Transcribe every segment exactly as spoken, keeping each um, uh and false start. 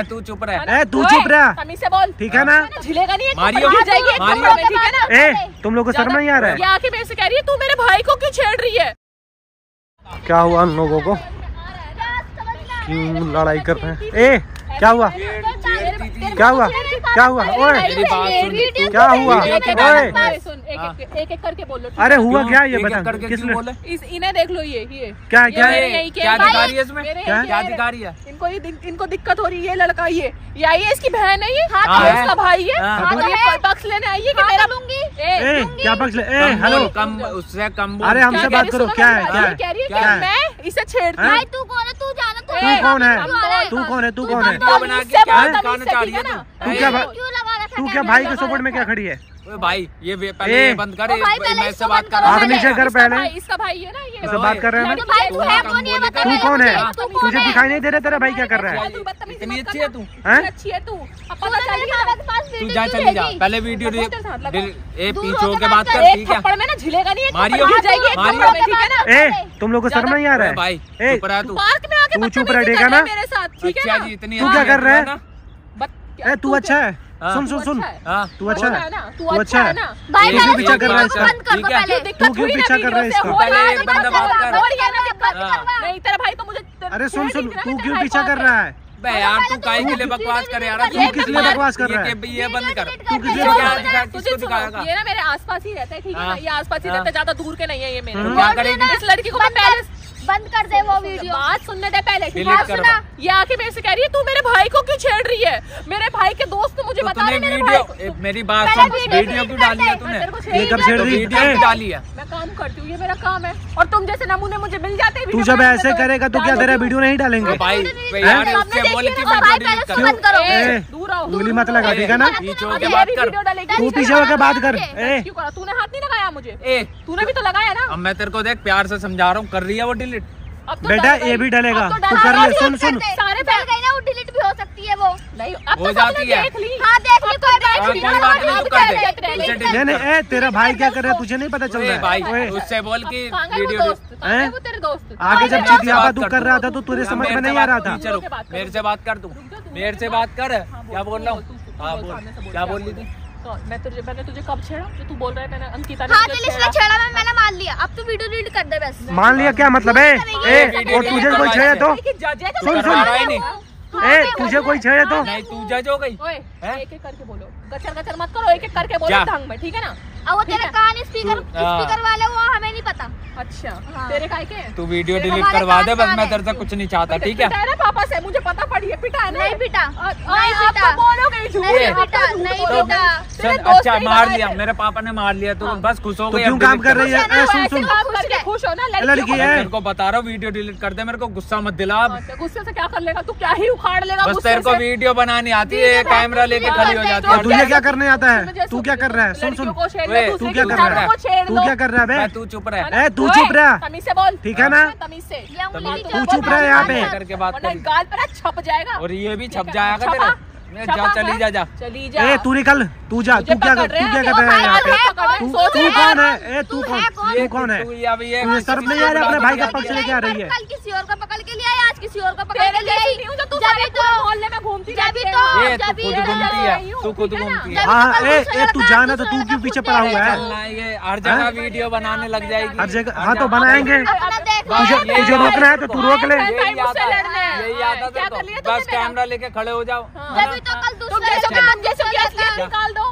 तू चुप रह। ए तू चुप रह, तमीज से बोल, ठीक है ना? झिलेगा नहीं, मारियो जाएगी, ठीक है ना? ए तुम लोग को शर्म नहीं आ रहा है? ये आके मेरे से कह रही है तू मेरे भाई को क्यों छेड़ रही है? क्या हुआ उन लोगों को, क्यों लड़ाई कर रहे हैं? ए क्या हुआ, क्या हुआ, क्या हुआ? ओए क्या हुआ? ओए एक एक करके बोलो। अरे हुआ क्या ये बता, किसने? इन्हें देख लो, ये ये क्या क्या क्या दिखा रही है इसमें, क्या दिखा रही है? इनको इनको दिक्कत हो रही है, ये लड़का ये ये आई है, इसकी बहन है ये, इसका भाई है, और ये पक्ष लेने आई है कि मेरा लूंगी। ए क्या पक्ष ले? ए हेलो, कम उससे कम। अरे हमसे बात करो, क्या है क्या है? कह रही है कि मैं इसे छेड़ती हूं। तू कौन है? तू जाना, तू कौन है? तू कौन है? तू कौन है? बना के क्या दिखाना चाह रही है तू? तू क्या तू क्या भाई के सपोर्ट में क्या खड़ी है? भाई ये पहले ये बंद कर, मैं इससे बात कर रहा हूँ। नीचे कर पहले, इसका भाई है ना ये, इससे बात कर रहे हैं। तू कौन है? तुझे दिखाई नहीं दे रहा तेरा भाई क्या कर रहा है? इतनी अच्छी है तू, अच्छी है तू, तू जा चली जा, पहले वीडियो ए पीछे होके बात कर, ठीक है? थप्पड़ में ना झिलेगा नहीं, मारियो मारियो, ठीक है ना? ए तुम लोग को शर्म नहीं आ रहा है? भाई चुप रह तू, पार्क में आके तू चुप रहेगा ना मेरे साथ, ठीक है ना? इतनी तू क्या कर रहा है? ए तू अच्छा है, सुन सुन सुन, तू अच्छा है, तू अच्छा है। भाई तू क्यों पीछा कर रहा है इसका? ठीक है, तू क्यों पीछा कर रहा है इसका? पहले एक बंदा बात कर। नहीं तेरा भाई तो मुझे, अरे सुन सुन, तू क्यों पीछा कर रहा है? बे यार तू काहे के लिए बकवास करे यार? तू किस लिए बकवास कर रहा है? ये बंद कर, तू किस लिए बकवास? किसको दिखाएगा? ये ना मेरे आसपास ही रहता है, ठीक है ना? ये आसपास ही रहता है, ज्यादा दूर के नहीं है ये मेरे। क्या करेगी? इस लड़की को मैं पहले बंद कर दे वो वीडियो, बात सुनने दे पहले, ठीक डिलीट है? कर सुना, ये आके मेरे से कह रही है तू मेरे भाई को क्यों छेड़ रही है? मेरे भाई के दोस्त मुझे तो बता रहे तूने मेरे भाई को। वीडियो, मेरी बात सुन, वीडियो क्यों डाली है तूने? ये कब छेड़ रही? वीडियो क्यों डाली है? मैं काम करती हूँ, ये मेरा काम है, और तुम जैसे नमूने मुझे मिल जाते हैं। तू जब ऐसे करेगा तो क्या तेरा वीडियो नहीं डालेंगे? भाई यार उससे बोल के वीडियो डिलीट कर, दूर आओ, उंगली मत लगा, ठीक है ना? पीछे होके बात कर, तू पीछे होके बात कर। ए क्यों करा? तूने हाथ नहीं लगाया मुझे, ए तूने भी तो लगाया ना। अब मैं तेरे को देख प्यार से समझा रहा हूँ, कर रही है वो डिलीट। अब तो बेटा ये भी डलेगा, तू कर ले। सुन सुन, सारे फैल गई ना, वो डिलीट भी हो सकती है वो। नहीं अब हो तो जाती है। हाँ देख ली, कोई बात नहीं, कोई बात नहीं, तू कर दे। नहीं नहीं, ए तेरा भाई क्या कर रहा है तुझे नहीं पता चल रहा है? भाई उससे बोल की वीडियो हैं वो तेरे दोस्त। आगे जब चिटियाबा तू कर रहा था तो तुझे समझ में नहीं आ रहा था। चलो मेरे से बात कर, तू मेरे से बात कर। क्या बोल रहा हूँ? हाँ बोल, क्या बोल रही थी? मैं तुझे मैंने तुझे कब छेड़ा? जो तू बोल रहा है मैंने अंकिता ने हाँ दिल इसने छेड़ा, मैं मैंने मान लिया, अब तू वीडियो डिलीट कर दे बस। मान लिया क्या मतलब है? ए और तुझे कोई छेड़े तो सुन सुन, ए तुझे कोई छेड़े तो नहीं, तू जज हो गई। एक एक करके बोलो, गचर गचर मत करो, एक एक करके बोलो ढंग में, ठीक है ना? अब वो तेरे कान स्पीकर स्पीकर वाले वो हमें नहीं पता। अच्छा तेरे काय के? तू वीडियो डिलीट करवा दे बस, मैं तेरे से कुछ नहीं चाहता, ठीक है? तेरे पापा से मुझे पता पड़ी है, पिटा नहीं पिटा, नहीं पिटा, बोलोगे झूठ, नहीं पिटा, नहीं पिटा। अच्छा मार लिया, मेरे पापा ने मार लिया, तू बस खुश हो गई? क्यों काम कर रही है? ए सुन सुन, खुश हो ना लड़की है, मेरे को बता रहा हूँ वीडियो डिलीट कर दे, मेरे को गुस्सा मत दिला। गुस्से से क्या कर लेगा तू? क्या ही उखाड़ लेगा? बस तेरे को वीडियो बनानी आती है, कैमरा लेके खड़ी हो जाती है। तुझे क्या करने आता है? तू क्या कर रहा है? सुन सुन, तू क्या कर रहा है? तू क्या कर रहा है? तू चुप रह, ए तू चुप रह, तमीज से बोल, ठीक है ना? तमीज से तू चुप रह यहाँ पे, करके बात कर, गाल पर छप जाएगा और ये भी छप जाएगा तेरा। जा चली जा, जा चली जा। ए तू निकल, तू जा, तू क्या तू क्या कर रहा है यहाँ पे? तू तू कौन है? ए तू कौन, तू कौन है? तुझे शर्म नहीं आ रहा अपने भाई का पक्ष लेके आ रही है? कल किसी और का पकड़ के लिया, आज किसी और का पकड़ के लिया। जब तो मोहल्ले में घूमती रहती है, ये तू खुद घूमती है, तू खुद घूमती है। हाँ ए ए तू जाना तो तू क्यों पीछे पड़ा हुआ है? ये हर जगह वीडियो बनाने लग जाएगी, हर जगह। हाँ तो बनाएंगे, तुझे तुझे रोकना है तो तू रोक ले। यही आता यही आता तेरे को, बस कैमरा लेके खड़े हो जाओ। जब तो कल दूसरे निकाल दो,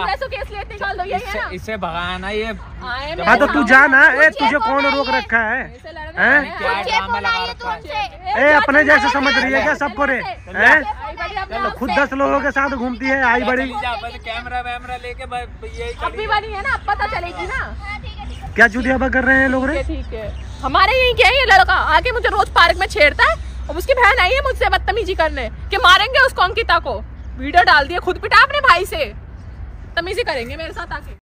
निकाल दो, यही है ना? इससे भगाना ये। हाँ तो तू जाना, ए तुझे कौन रोक रखा है? हैं? क्या ड्रामा लगा रखा है? ए अपने जैसे समझ रही है क्या सबको रे? हैं? चलो खुद दस लोगों के साथ घूमती है, आई बड़ी। कैमरा वैमरा लेके यही अभी बनी है ना, पता चलेगी ना। क्या चुतियाबा कर रहे हैं लोग रे? ठीक है, हमारे यही क्या है, ये लड़का आके मुझे रोज पार्क में छेड़ता है, और उसकी बहन आई है मुझसे बदतमीजी करने कि मारेंगे उसको, अंकिता को। वीडियो डाल दिए, खुद पिटा अपने भाई से, तमीजी करेंगे मेरे साथ आके।